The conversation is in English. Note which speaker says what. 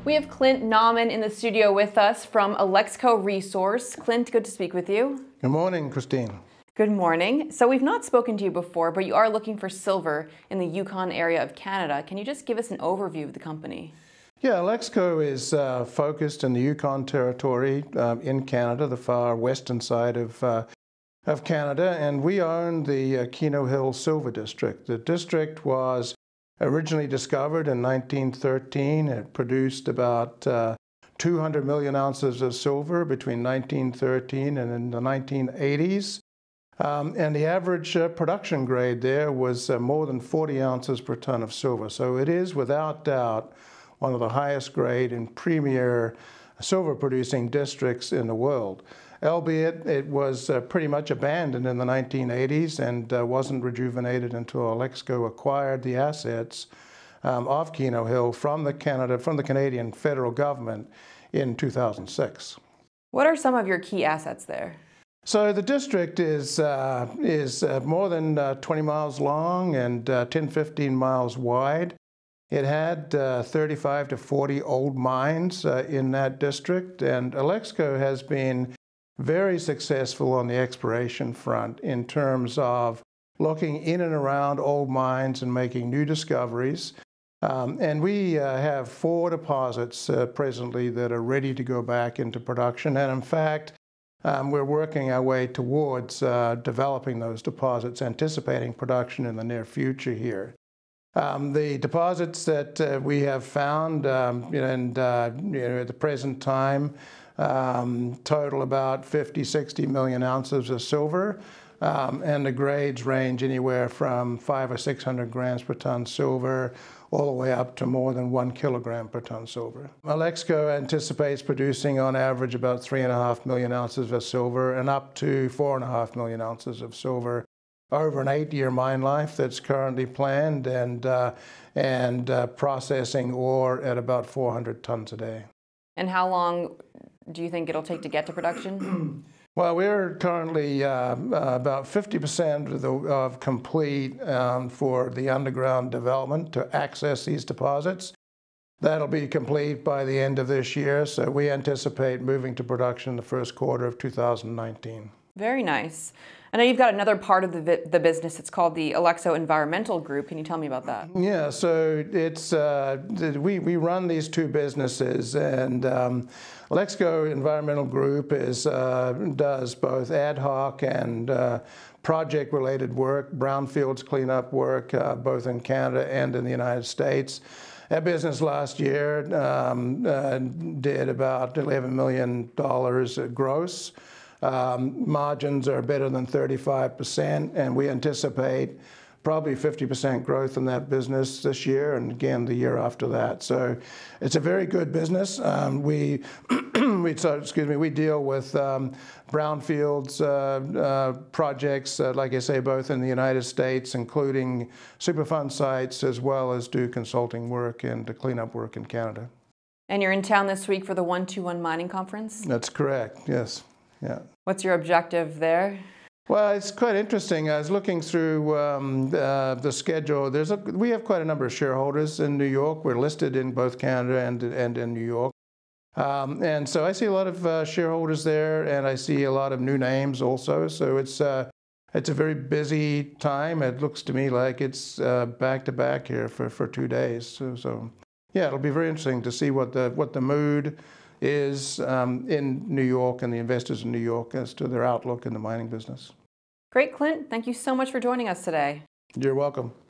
Speaker 1: We have Clynton Nauman in the studio with us from Alexco Resource. Clint, good to speak with you.
Speaker 2: Good morning, Christine.
Speaker 1: Good morning. So we've not spoken to you before, but you are looking for silver in the Yukon area of Canada. Can you just give us an overview of the company?
Speaker 2: Yeah, Alexco is focused in the Yukon territory in Canada, the far western side of Canada, and we own the Keno Hill Silver District. The district was originally discovered in 1913. It produced about 200 million ounces of silver between 1913 and in the 1980s. And the average production grade there was more than 40 ounces per ton of silver. So it is, without doubt, one of the highest grade and premier silver producing districts in the world. Albeit it was pretty much abandoned in the 1980s and wasn't rejuvenated until Alexco acquired the assets of Keno Hill from the Canadian federal government in 2006.
Speaker 1: What are some of your key assets there?
Speaker 2: So the district is more than 20 miles long and 10-15 miles wide. It had 35 to 40 old mines in that district, and Alexco has been very successful on the exploration front in terms of looking in and around old mines and making new discoveries. And we have 4 deposits presently that are ready to go back into production. And in fact, we're working our way towards developing those deposits, anticipating production in the near future here. The deposits that we have found at the present time total about 50-60 million ounces of silver, and the grades range anywhere from 500 or 600 grams per ton silver all the way up to more than 1 kilogram per ton silver. Alexco anticipates producing on average about 3.5 million ounces of silver and up to 4.5 million ounces of silver over an 8-year mine life that's currently planned, and processing ore at about 400 tons a day.
Speaker 1: And how long do you think it'll take to get to production?
Speaker 2: Well, we're currently about 50% of complete for the underground development to access these deposits. That'll be complete by the end of this year, so we anticipate moving to production in the first quarter of 2019.
Speaker 1: Very nice. I know you've got another part of the business. It's called the Alexco Environmental Group. Can you tell me about that?
Speaker 2: Yeah, so it's we run these 2 businesses, and Alexco Environmental Group does both ad hoc and project-related work, brownfields cleanup work, both in Canada and in the United States. That business last year did about $11 million gross. Margins are better than 35%, and we anticipate probably 50% growth in that business this year and again the year after that. So it's a very good business. We deal with brownfields projects, like I say, both in the United States, including Superfund sites, as well as do consulting work and cleanup work in Canada.
Speaker 1: And you're in town this week for the 121 Mining Conference?
Speaker 2: That's correct, yes. Yeah.
Speaker 1: What's your objective there?
Speaker 2: Well, it's quite interesting. I was looking through the schedule. We have quite a number of shareholders in New York. We're listed in both Canada and in New York. And so I see a lot of shareholders there, and I see a lot of new names also. So it's a very busy time. It looks to me like it's back to back here for 2 days. So yeah, it'll be very interesting to see what the mood is in New York and the investors in New York as to their outlook in the mining business.
Speaker 1: Great, Clint. Thank you so much for joining us today.
Speaker 2: You're welcome.